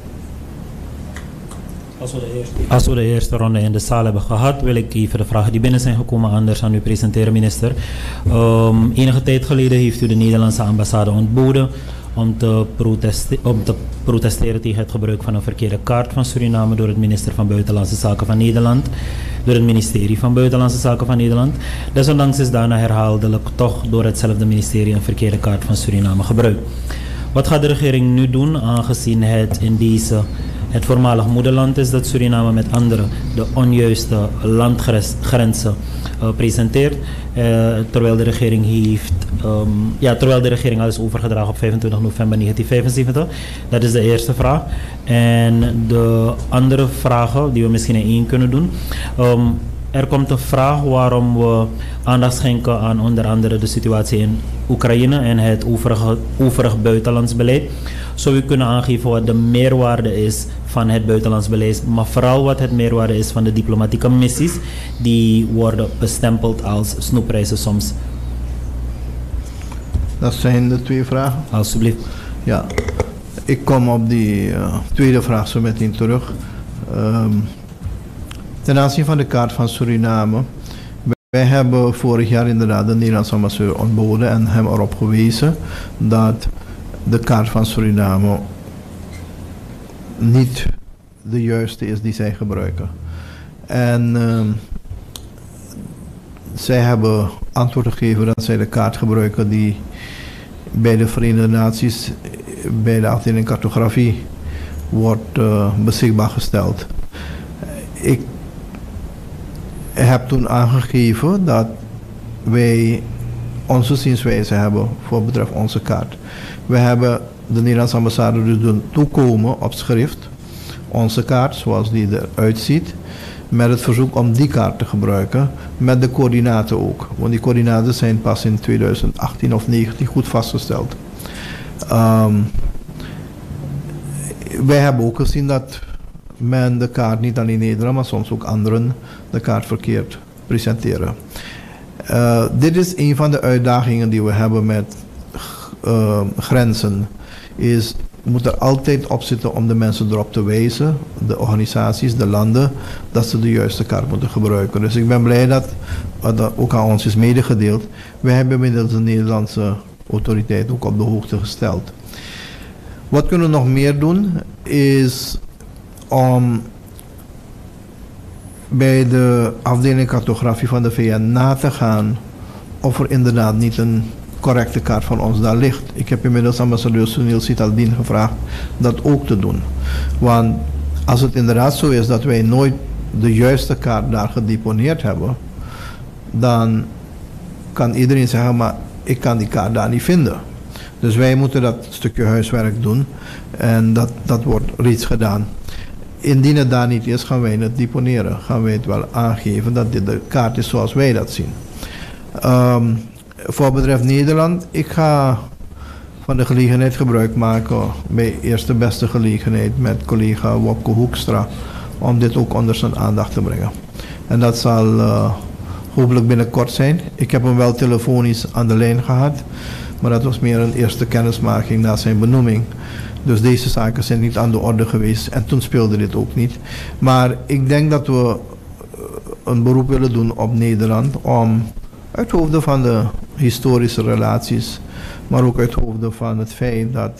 Als we de eerste ronde in de zaal hebben gehad, wil ik even de vragen die binnen zijn gekomen anders aan u presenteren, minister. Enige tijd geleden heeft u de Nederlandse ambassade ontboden om te protesteren tegen het gebruik van een verkeerde kaart van Suriname door het minister van Buitenlandse Zaken van Nederland, door het ministerie van Buitenlandse Zaken van Nederland. Desondanks is daarna herhaaldelijk toch door hetzelfde ministerie een verkeerde kaart van Suriname gebruikt. Wat gaat de regering nu doen, aangezien het in deze het voormalig moederland is dat Suriname met anderen de onjuiste landgrenzen presenteert, terwijl de regering terwijl de regering al is overgedragen op 25 november 1975. Dat is de eerste vraag. En de andere vragen die we misschien in één kunnen doen. Er komt een vraag waarom we aandacht schenken aan onder andere de situatie in Oekraïne en het overig buitenlands beleid. Zou u kunnen aangeven wat de meerwaarde is van het buitenlands beleid, maar vooral wat het meerwaarde is van de diplomatieke missies die worden bestempeld als snoepreizen soms? Dat zijn de twee vragen. Alsjeblieft. Ja, ik kom op die tweede vraag zo meteen terug. Ten aanzien van de kaart van Suriname. Wij hebben vorig jaar inderdaad de Nederlandse ambassadeur ontboden en hem erop gewezen dat de kaart van Suriname niet de juiste is die zij gebruiken. En zij hebben antwoord gegeven dat zij de kaart gebruiken die bij de Verenigde Naties, bij de afdeling cartografie, wordt beschikbaar gesteld. Ik heb toen aangegeven dat wij onze zienswijze hebben voor betreft onze kaart. We hebben de Nederlandse ambassade dus doen toekomen op schrift, onze kaart zoals die eruit ziet, met het verzoek om die kaart te gebruiken, met de coördinaten ook. Want die coördinaten zijn pas in 2018 of 2019 goed vastgesteld. Wij hebben ook gezien dat men de kaart niet alleen in Nederland, maar soms ook anderen de kaart verkeerd presenteren. Dit is een van de uitdagingen die we hebben met grenzen. We moeten er altijd op zitten om de mensen erop te wijzen, de organisaties, de landen, dat ze de juiste kaart moeten gebruiken. Dus ik ben blij dat ook aan ons is medegedeeld. Wij hebben inmiddels de Nederlandse autoriteit ook op de hoogte gesteld. Wat kunnen we nog meer doen is om bij de afdeling cartografie van de VN na te gaan of er inderdaad niet een correcte kaart van ons daar ligt. Ik heb inmiddels ambassadeur Sunil Sitaldin gevraagd dat ook te doen. Want als het inderdaad zo is dat wij nooit de juiste kaart daar gedeponeerd hebben, dan kan iedereen zeggen, maar ik kan die kaart daar niet vinden. Dus wij moeten dat stukje huiswerk doen en dat wordt reeds gedaan. Indien het daar niet is, gaan wij het deponeren. Gaan wij het wel aangeven dat dit de kaart is zoals wij dat zien. Voor betreft Nederland, ik ga van de gelegenheid gebruik maken bij eerste beste gelegenheid met collega Wopke Hoekstra om dit ook onder zijn aandacht te brengen. En dat zal hopelijk binnenkort zijn. Ik heb hem wel telefonisch aan de lijn gehad, maar dat was meer een eerste kennismaking na zijn benoeming. Dus deze zaken zijn niet aan de orde geweest en toen speelde dit ook niet. Maar ik denk dat we een beroep willen doen op Nederland om uit hoofde van de historische relaties, maar ook uit hoofde van het feit dat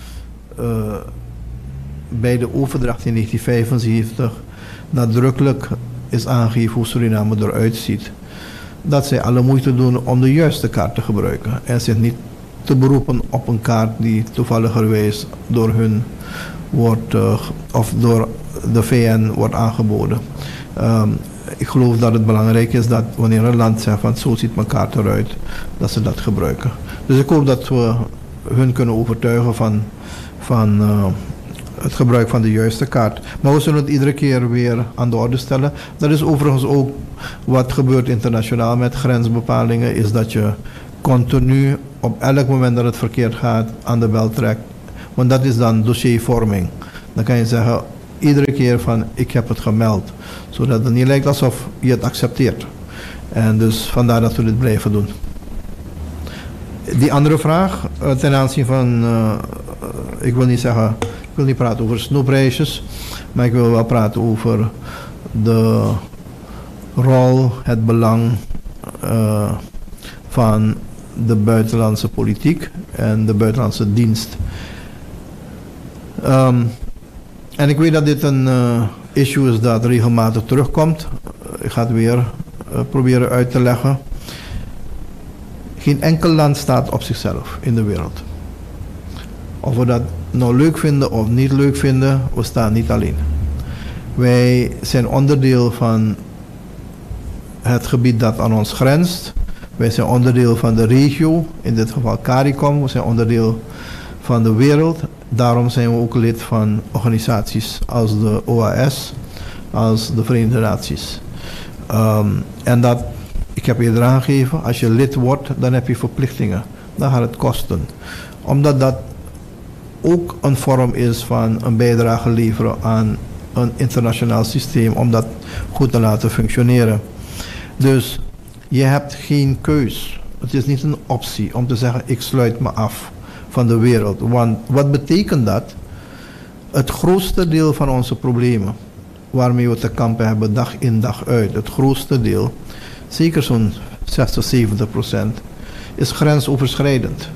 bij de overdracht in 1975 nadrukkelijk is aangegeven hoe Suriname eruit ziet, dat zij alle moeite doen om de juiste kaart te gebruiken en zich niet te beroepen op een kaart die toevalligerwijs door hun wordt of door de VN wordt aangeboden. Ik geloof dat het belangrijk is dat wanneer een land zegt van zo ziet mijn kaart eruit, dat ze dat gebruiken. Dus ik hoop dat we hun kunnen overtuigen van het gebruik van de juiste kaart. Maar we zullen het iedere keer weer aan de orde stellen. Dat is overigens ook wat gebeurt internationaal met grensbepalingen, is dat je continu op elk moment dat het verkeerd gaat aan de bel trekt. Want dat is dan dossiervorming. Dan kan je zeggen iedere keer van ik heb het gemeld. Zodat het niet lijkt alsof je het accepteert. En dus vandaar dat we dit blijven doen. Die andere vraag ten aanzien van, ik wil niet praten over snoepreisjes, maar ik wil wel praten over de rol, het belang van de buitenlandse politiek en de buitenlandse dienst. En ik weet dat dit een issue is dat regelmatig terugkomt. Ik ga het weer proberen uit te leggen. Geen enkel land staat op zichzelf in de wereld. Of we dat nou leuk vinden of niet leuk vinden, we staan niet alleen. Wij zijn onderdeel van het gebied dat aan ons grenst. Wij zijn onderdeel van de regio, in dit geval CARICOM. We zijn onderdeel van de wereld. Daarom zijn we ook lid van organisaties als de OAS, als de Verenigde Naties. En dat, ik heb eerder aangegeven, als je lid wordt, dan heb je verplichtingen. Dan gaat het kosten. Omdat dat ook een vorm is van een bijdrage leveren aan een internationaal systeem, om dat goed te laten functioneren. Dus je hebt geen keus. Het is niet een optie om te zeggen ik sluit me af van de wereld. Want wat betekent dat? Het grootste deel van onze problemen waarmee we te kampen hebben dag in dag uit, het grootste deel, zeker zo'n 60-70%, is grensoverschrijdend.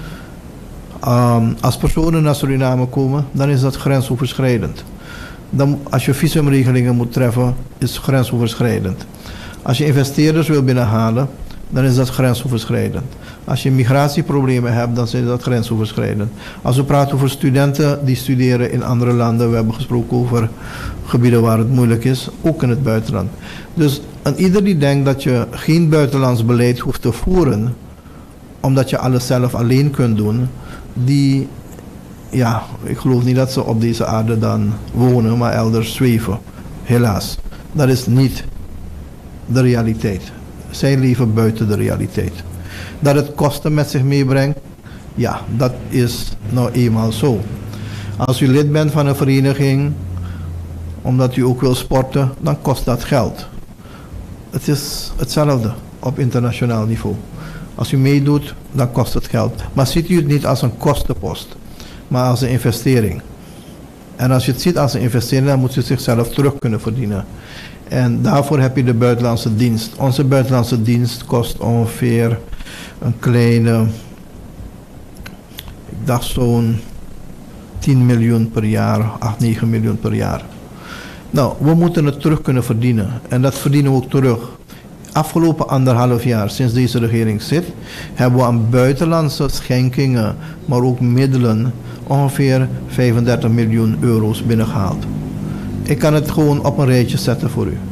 Als personen naar Suriname komen, dan is dat grensoverschrijdend. Dan, als je visumregelingen moet treffen, is het grensoverschrijdend. Als je investeerders wil binnenhalen, dan is dat grensoverschrijdend. Als je migratieproblemen hebt, dan is dat grensoverschrijdend. Als we praten over studenten die studeren in andere landen, we hebben gesproken over gebieden waar het moeilijk is, ook in het buitenland. Dus aan ieder die denkt dat je geen buitenlands beleid hoeft te voeren, omdat je alles zelf alleen kunt doen, die, ja, ik geloof niet dat ze op deze aarde dan wonen, maar elders zweven. Helaas. Dat is niet de realiteit. Zij leven buiten de realiteit. Dat het kosten met zich meebrengt, ja, dat is nou eenmaal zo. Als u lid bent van een vereniging, omdat u ook wil sporten, dan kost dat geld. Het is hetzelfde op internationaal niveau. Als u meedoet, dan kost het geld. Maar ziet u het niet als een kostenpost, maar als een investering. En als je het ziet als een investering, dan moet je zichzelf terug kunnen verdienen. En daarvoor heb je de buitenlandse dienst. Onze buitenlandse dienst kost ongeveer een kleine, ik dacht zo'n 10 miljoen per jaar, 8, 9 miljoen per jaar. Nou, we moeten het terug kunnen verdienen. En dat verdienen we ook terug. afgelopen 1,5 jaar sinds deze regering zit, hebben we aan buitenlandse schenkingen, maar ook middelen, ongeveer 35 miljoen euro's binnengehaald. Ik kan het gewoon op een rijtje zetten voor u.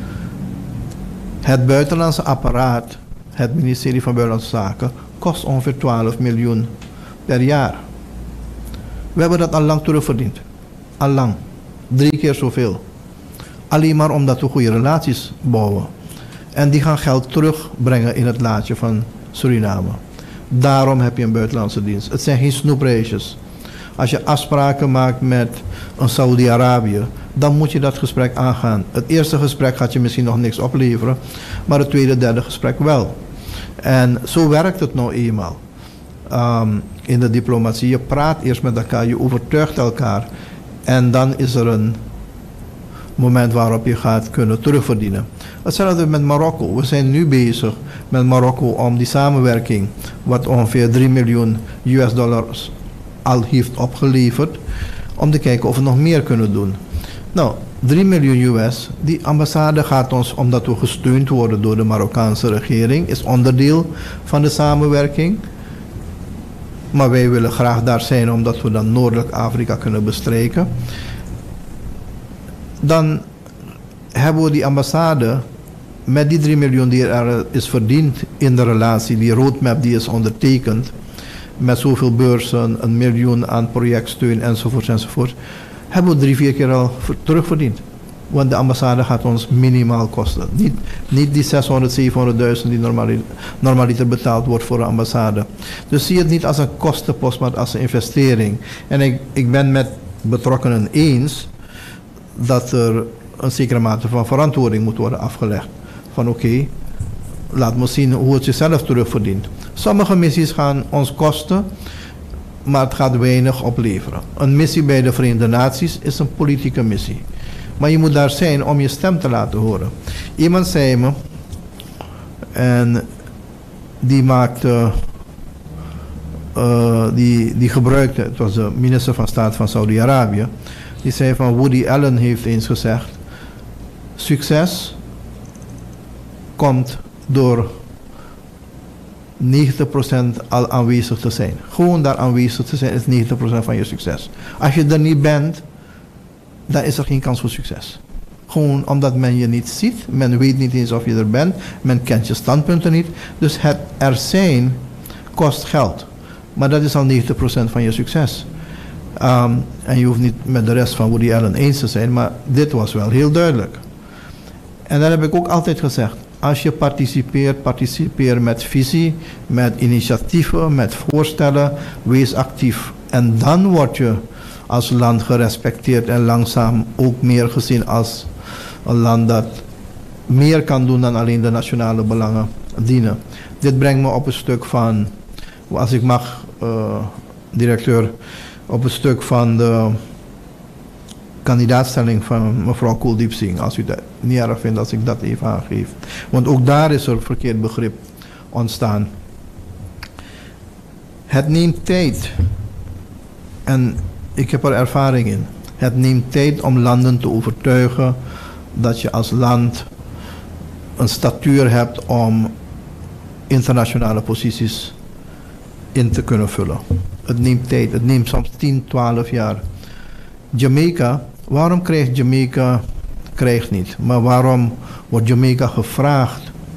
Het buitenlandse apparaat, het ministerie van Buitenlandse Zaken, kost ongeveer 12 miljoen per jaar. We hebben dat al lang terugverdiend. Al lang. 3 keer zoveel. Alleen maar omdat we goede relaties bouwen. En die gaan geld terugbrengen in het laadje van Suriname. Daarom heb je een buitenlandse dienst. Het zijn geen snoepreisjes. Als je afspraken maakt met een Saudi-Arabië, dan moet je dat gesprek aangaan. Het eerste gesprek gaat je misschien nog niks opleveren, maar het tweede, derde gesprek wel. En zo werkt het nou eenmaal. In de diplomatie, je praat eerst met elkaar, je overtuigt elkaar. En dan is er een moment waarop je gaat kunnen terugverdienen. Hetzelfde met Marokko. We zijn nu bezig met Marokko om die samenwerking, wat ongeveer 3 miljoen US dollars al heeft opgeleverd, om te kijken of we nog meer kunnen doen. Nou, 3 miljoen US, die ambassade gaat ons, omdat we gesteund worden door de Marokkaanse regering, is onderdeel van de samenwerking. Maar wij willen graag daar zijn, omdat we dan Noordelijk Afrika kunnen bestrijken. Dan hebben we die ambassade met die 3 miljoen die er is verdiend in de relatie, die roadmap die is ondertekend, met zoveel beurzen, 1 miljoen aan projectsteun enzovoort enzovoort, hebben we 3-4 keer al terugverdiend. Want de ambassade gaat ons minimaal kosten. Niet die 600.000, 700.000 die normaliter betaald wordt voor een ambassade. Dus zie het niet als een kostenpost, maar als een investering. En ik ben met betrokkenen eens dat er een zekere mate van verantwoording moet worden afgelegd. Van oké, laat me zien hoe het jezelf terugverdient. Sommige missies gaan ons kosten, maar het gaat weinig opleveren. Een missie bij de Verenigde Naties is een politieke missie. Maar je moet daar zijn om je stem te laten horen. Iemand zei me, en die maakte, die gebruikte, het was de minister van Staat van Saudi-Arabië, die zei van Woody Allen heeft eens gezegd, succes komt door 90% al aanwezig te zijn. Gewoon daar aanwezig te zijn is 90% van je succes. Als je er niet bent, dan is er geen kans voor succes. Gewoon omdat men je niet ziet, men weet niet eens of je er bent, men kent je standpunten niet. Dus het er zijn kost geld. Maar dat is al 90% van je succes. En je hoeft niet met de rest van Woody Allen eens te zijn, maar dit was wel heel duidelijk. En dat heb ik ook altijd gezegd. Als je participeer met visie, met initiatieven, met voorstellen, wees actief. En dan word je als land gerespecteerd en langzaam ook meer gezien als een land dat meer kan doen dan alleen de nationale belangen dienen. Dit brengt me op een stuk van, als ik mag, directeur, op een stuk van de kandidaatstelling van mevrouw Kuldeep Singh, als u dat niet erg vindt als ik dat even aangeef. Want ook daar is er verkeerd begrip ontstaan. Het neemt tijd. En ik heb er ervaring in. Het neemt tijd om landen te overtuigen dat je als land een statuur hebt om internationale posities in te kunnen vullen. Het neemt tijd. Het neemt soms 10, 12 jaar. Jamaica, waarom krijgt Jamaica, krijgt niet, maar waarom wordt Jamaica gevraagd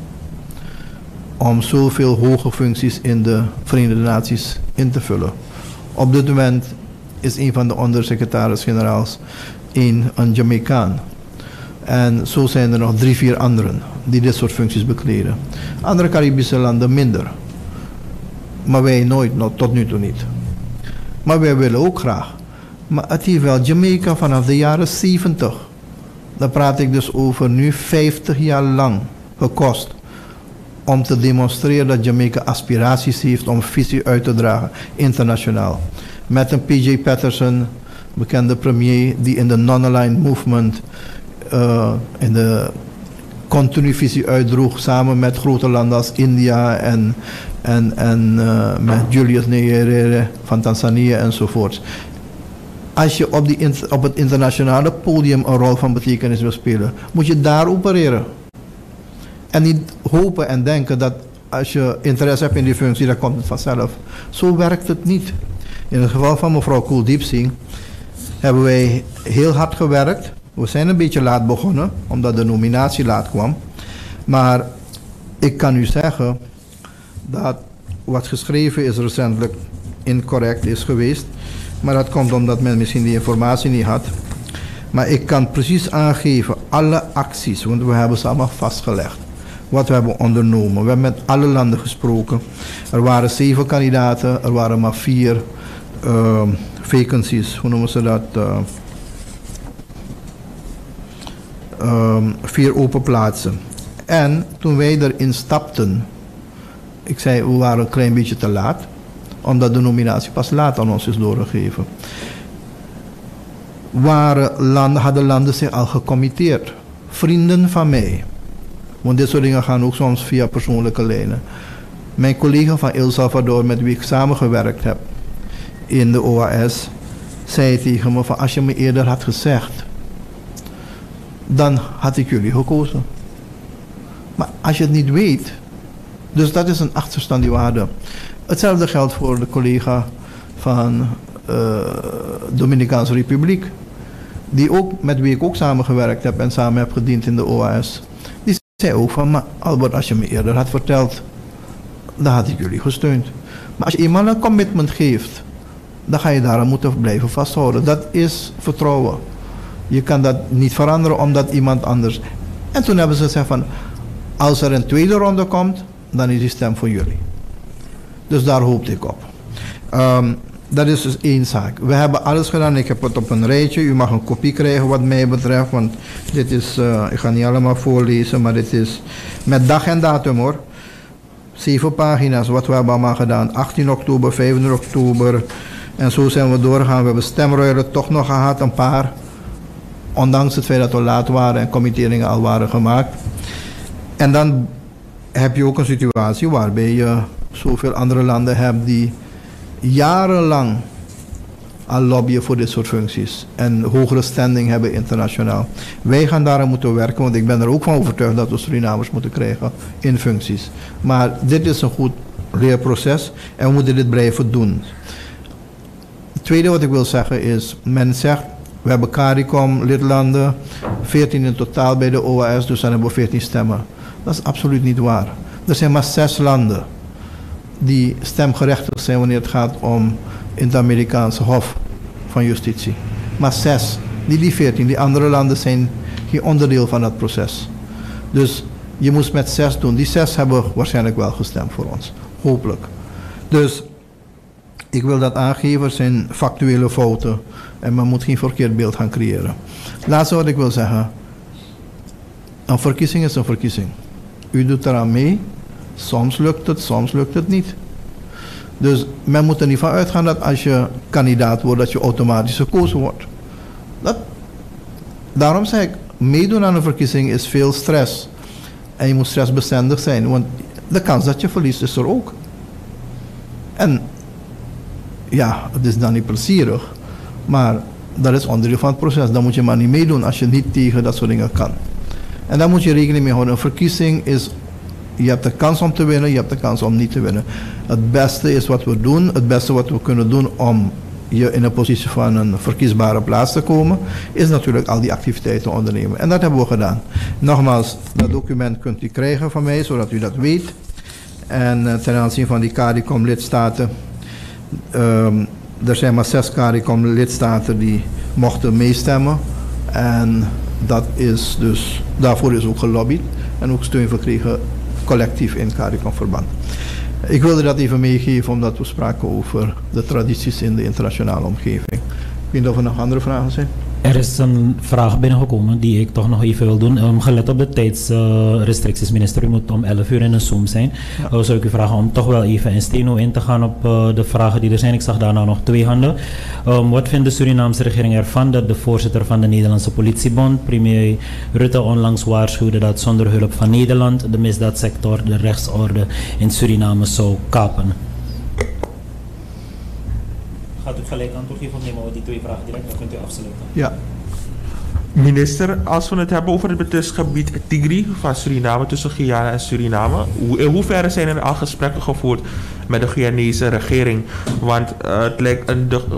om zoveel hoge functies in de Verenigde Naties in te vullen? Op dit moment is een van de ondersecretaris-generaals een Jamaicaan. En zo zijn er nog 3-4 anderen die dit soort functies bekleden. Andere Caribische landen minder. Maar wij nooit, tot nu toe niet. Maar wij willen ook graag. Maar het heeft wel Jamaica vanaf de jaren 70. Daar praat ik dus over nu 50 jaar lang gekost. Om te demonstreren dat Jamaica aspiraties heeft om visie uit te dragen internationaal. Met een P.J. Patterson, bekende premier, die in de non-aligned movement in de continu visie uitdroeg, samen met grote landen als India en met Julius Nyerere van Tanzanië enzovoort. Als je op het internationale podium een rol van betekenis wil spelen, moet je daar opereren. En niet hopen en denken dat als je interesse hebt in die functie, dan komt het vanzelf. Zo werkt het niet. In het geval van mevrouw Kuldeep Singh hebben wij heel hard gewerkt. We zijn een beetje laat begonnen, omdat de nominatie laat kwam. Maar ik kan u zeggen dat wat geschreven is recentelijk incorrect is geweest. Maar dat komt omdat men misschien die informatie niet had. Maar ik kan precies aangeven alle acties, want we hebben ze allemaal vastgelegd. Wat we hebben ondernomen. We hebben met alle landen gesproken. Er waren 7 kandidaten, er waren maar 4 vacancies, hoe noemen ze dat? 4 open plaatsen. En toen wij erin stapten, ik zei we waren een klein beetje te laat, omdat de nominatie pas laat aan ons is doorgegeven. Hadden landen zich al gecommitteerd. Vrienden van mij, want dit soort dingen gaan ook soms via persoonlijke lijnen. Mijn collega van El Salvador, met wie ik samengewerkt heb in de OAS, zei tegen me van als je me eerder had gezegd, dan had ik jullie gekozen. Maar als je het niet weet, dus dat is een achterstand die we hadden. Hetzelfde geldt voor de collega van Dominicaanse Republiek, met wie ik ook samengewerkt heb en samen heb gediend in de OAS. Die zei ook van, maar Albert, als je me eerder had verteld, dan had ik jullie gesteund. Maar als je eenmaal een commitment geeft, dan ga je daaraan moeten blijven vasthouden. Dat is vertrouwen. Je kan dat niet veranderen omdat iemand anders. En toen hebben ze gezegd van, als er een tweede ronde komt, dan is die stem voor jullie. Dus daar hoopte ik op. Dat is dus één zaak. We hebben alles gedaan. Ik heb het op een rijtje. U mag een kopie krijgen wat mij betreft. Want dit is, ik ga niet allemaal voorlezen, maar dit is met dag en datum hoor. 7 pagina's wat we hebben allemaal gedaan. 18 oktober, 25 oktober. En zo zijn we doorgegaan. We hebben stemruilen toch nog gehad, een paar. Ondanks het feit dat we laat waren en committeringen al waren gemaakt. En dan heb je ook een situatie waarbij je zoveel andere landen hebt die jarenlang al lobbyen voor dit soort functies en hogere standing hebben internationaal. Wij gaan daaraan moeten werken, want ik ben er ook van overtuigd dat we Surinamers moeten krijgen in functies. Maar dit is een goed leerproces en we moeten dit blijven doen. Het tweede wat ik wil zeggen is, men zegt, we hebben CARICOM lidlanden, 14 in totaal bij de OAS, dus dan hebben we 14 stemmen. Dat is absoluut niet waar. Er zijn maar 6 landen die stemgerechtigd zijn wanneer het gaat om in het Amerikaanse Hof van Justitie. Maar 6, niet die 14. Die andere landen zijn geen onderdeel van dat proces. Dus je moest met 6 doen. Die 6 hebben waarschijnlijk wel gestemd voor ons. Hopelijk. Dus ik wil dat aangeven. Er zijn factuele fouten. En men moet geen verkeerd beeld gaan creëren. Laatste wat ik wil zeggen. Een verkiezing is een verkiezing. U doet eraan mee. Soms lukt het niet. Dus men moet er niet van uitgaan dat als je kandidaat wordt, dat je automatisch gekozen wordt. Daarom zeg ik, meedoen aan een verkiezing is veel stress. En je moet stressbestendig zijn, want de kans dat je verliest is er ook. En ja, het is dan niet plezierig, maar dat is onderdeel van het proces. Dan moet je maar niet meedoen als je niet tegen dat soort dingen kan. En daar moet je rekening mee houden. Een verkiezing is, je hebt de kans om te winnen, je hebt de kans om niet te winnen. Het beste is wat we doen, het beste wat we kunnen doen om je in een positie van een verkiesbare plaats te komen, is natuurlijk al die activiteiten ondernemen. En dat hebben we gedaan. Nogmaals, dat document kunt u krijgen van mij, zodat u dat weet. En ten aanzien van die CARICOM-lidstaten, er zijn maar 6 CARICOM-lidstaten die mochten meestemmen. En dat is dus, daarvoor is ook gelobbyd en ook steun verkregen collectief in CARICOM-verband. Ik wilde dat even meegeven omdat we spraken over de tradities in de internationale omgeving. Ik weet niet of er nog andere vragen zijn. Er is een vraag binnengekomen die ik toch nog even wil doen. Gelet op de tijdsrestricties, minister, u moet om 11 uur in een Zoom zijn. Ja. Zou ik u vragen om toch wel even in steno in te gaan op de vragen die er zijn. Ik zag daarna nog 2 handen. Wat vindt de Surinaamse regering ervan dat de voorzitter van de Nederlandse Politiebond, premier Rutte, onlangs waarschuwde dat zonder hulp van Nederland de misdaadsector de rechtsorde in Suriname zou kapen? Gaat u gelijk antwoord geven of nemen we die 2 vragen direct, dan kunt u afsluiten. Ja. Minister, als we het hebben over het betwistgebied Tigri van Suriname, tussen Guyana en Suriname, in hoeverre zijn er al gesprekken gevoerd met de Guyanese regering? Want het lijkt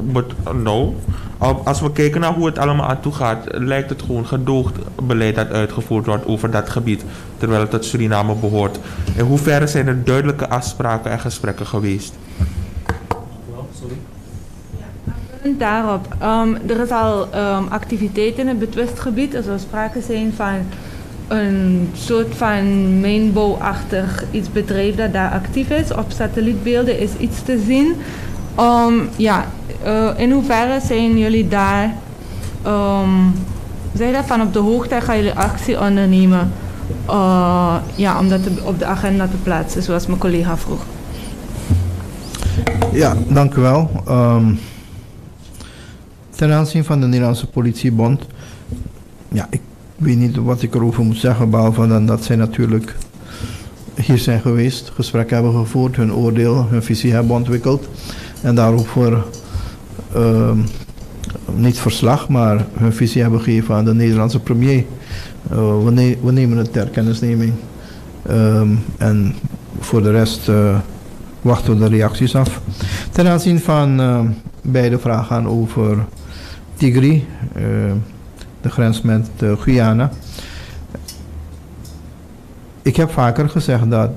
als we kijken naar hoe het allemaal aan toe gaat, lijkt het gewoon gedoogd beleid dat uitgevoerd wordt over dat gebied, terwijl het tot Suriname behoort. In hoeverre zijn er duidelijke afspraken en gesprekken geweest? Daarop, er is al activiteit in het betwistgebied. Er zou sprake zijn van een soort van mijnbouwachtig iets bedrijf dat daar actief is. Op satellietbeelden is iets te zien. In hoeverre zijn jullie daar, zijn daarvan op de hoogte en gaan jullie actie ondernemen om dat op de agenda te plaatsen, zoals mijn collega vroeg? Ja, dank u wel. Ten aanzien van de Nederlandse politiebond, ik weet niet wat ik erover moet zeggen, behalve dan dat zij natuurlijk hier zijn geweest, gesprekken hebben gevoerd, hun oordeel, hun visie hebben ontwikkeld en daarover niet verslag, maar hun visie hebben gegeven aan de Nederlandse premier. We nemen het ter kennisneming en voor de rest wachten we de reacties af. Ten aanzien van beide vragen over Tigri, de grens met Guyana. Ik heb vaker gezegd dat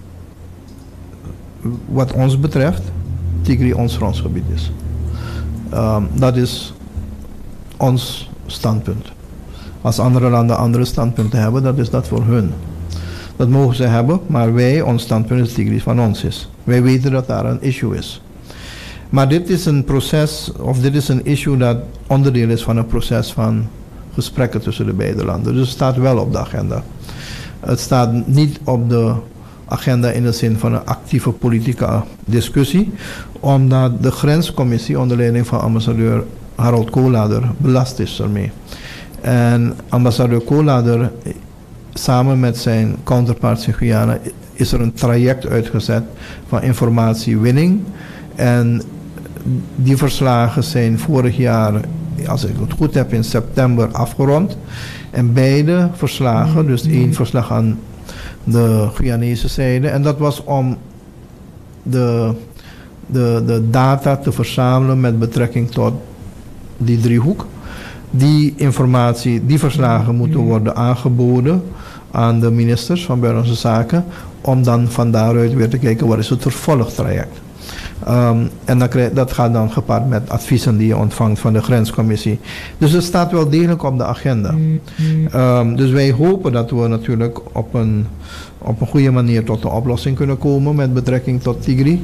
wat ons betreft Tigri ons grondsgebied is. Dat is ons standpunt. Als andere landen andere standpunten hebben, dat is dat voor hun. Dat mogen ze hebben, maar ons standpunt is Tigri van ons is. Wij weten dat daar een issue is. Maar dit is een proces, of dit is een issue dat onderdeel is van een proces van gesprekken tussen de beide landen. Dus het staat wel op de agenda. Het staat niet op de agenda in de zin van een actieve politieke discussie, omdat de grenscommissie onder leiding van ambassadeur Harold Koolader belast is ermee. En ambassadeur Koolader, samen met zijn counterparts in Guyana, is er een traject uitgezet van informatiewinning. En die verslagen zijn vorig jaar, als ik het goed heb, in september afgerond. En beide verslagen, dus één verslag aan de Guyanese zijde, en dat was om de data te verzamelen met betrekking tot die driehoek. Die informatie, die verslagen moeten worden aangeboden aan de ministers van Buitenlandse Zaken, om dan van daaruit weer te kijken wat is het vervolgtraject. En dat gaat dan gepaard met adviezen die je ontvangt van de grenscommissie. Dus het staat wel degelijk op de agenda. Dus wij hopen dat we natuurlijk op een goede manier tot een oplossing kunnen komen met betrekking tot Tigri.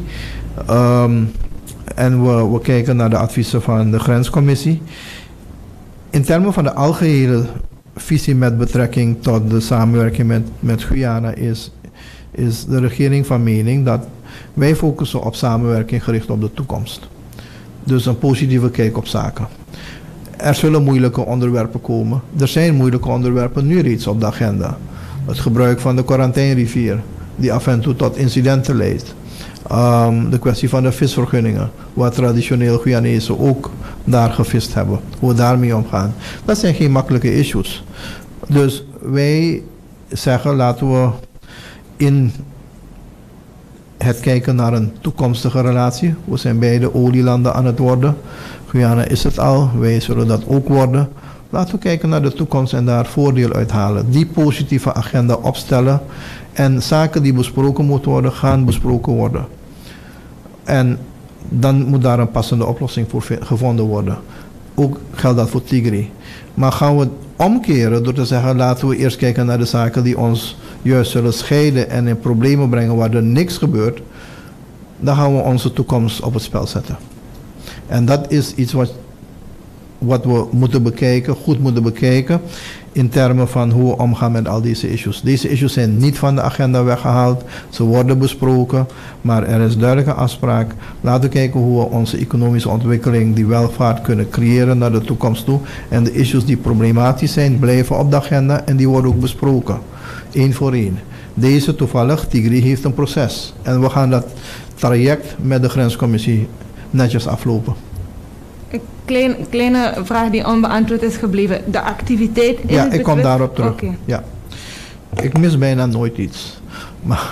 En we kijken naar de adviezen van de grenscommissie. In termen van de algehele visie met betrekking tot de samenwerking met Guyana is de regering van mening dat wij focussen op samenwerking gericht op de toekomst. Dus een positieve kijk op zaken. Er zullen moeilijke onderwerpen komen. Er zijn moeilijke onderwerpen nu reeds op de agenda. Het gebruik van de quarantainerivier, die af en toe tot incidenten leidt. De kwestie van de visvergunningen, waar traditioneel Guyanezen ook daar gevist hebben. Hoe we daarmee omgaan. Dat zijn geen makkelijke issues. Dus wij zeggen, laten we in het kijken naar een toekomstige relatie. We zijn beide olielanden aan het worden. Guyana is het al, wij zullen dat ook worden. Laten we kijken naar de toekomst en daar voordeel uithalen. Die positieve agenda opstellen. En zaken die besproken moeten worden, gaan besproken worden. En dan moet daar een passende oplossing voor gevonden worden. Ook geldt dat voor Tigri. Maar gaan we het omkeren door te zeggen, laten we eerst kijken naar de zaken die ons juist zullen scheiden en in problemen brengen waar er niks gebeurt, dan gaan we onze toekomst op het spel zetten. En dat is iets wat we moeten bekijken, goed moeten bekijken, in termen van hoe we omgaan met al deze issues. Deze issues zijn niet van de agenda weggehaald, ze worden besproken, maar er is duidelijke afspraak. Laten we kijken hoe we onze economische ontwikkeling, die welvaart kunnen creëren naar de toekomst toe. En de issues die problematisch zijn, blijven op de agenda en die worden ook besproken. Eén voor één. Deze toevallig, Tigri heeft een proces. En we gaan dat traject met de grenscommissie netjes aflopen. Een kleine vraag die onbeantwoord is gebleven. De activiteit in ja, het ik kom daarop terug. Okay. Ja. Ik mis bijna nooit iets. Maar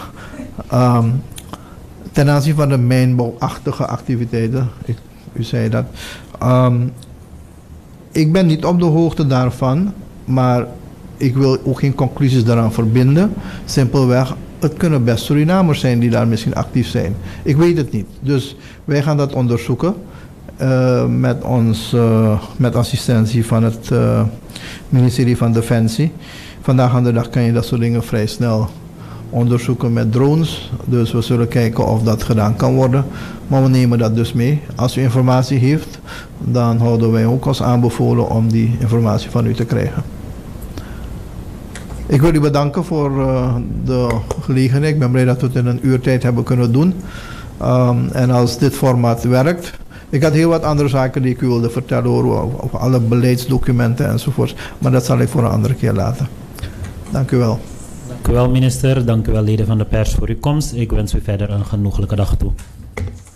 ten aanzien van de mijnbouwachtige activiteiten, u zei dat. Ik ben niet op de hoogte daarvan, maar ik wil ook geen conclusies daaraan verbinden. Simpelweg, het kunnen best Surinamers zijn die daar misschien actief zijn. Ik weet het niet. Dus wij gaan dat onderzoeken met assistentie van het ministerie van Defensie. Vandaag aan de dag kan je dat soort dingen vrij snel onderzoeken met drones. Dus we zullen kijken of dat gedaan kan worden. Maar we nemen dat dus mee. Als u informatie heeft, dan houden wij ook ons aanbevolen om die informatie van u te krijgen. Ik wil u bedanken voor de gelegenheid. Ik ben blij dat we het in een uurtijd hebben kunnen doen. En als dit format werkt. Ik had heel wat andere zaken die ik u wilde vertellen over alle beleidsdocumenten enzovoort. Maar dat zal ik voor een andere keer laten. Dank u wel. Dank u wel, minister. Dank u wel, leden van de pers, voor uw komst. Ik wens u verder een genoeglijke dag toe.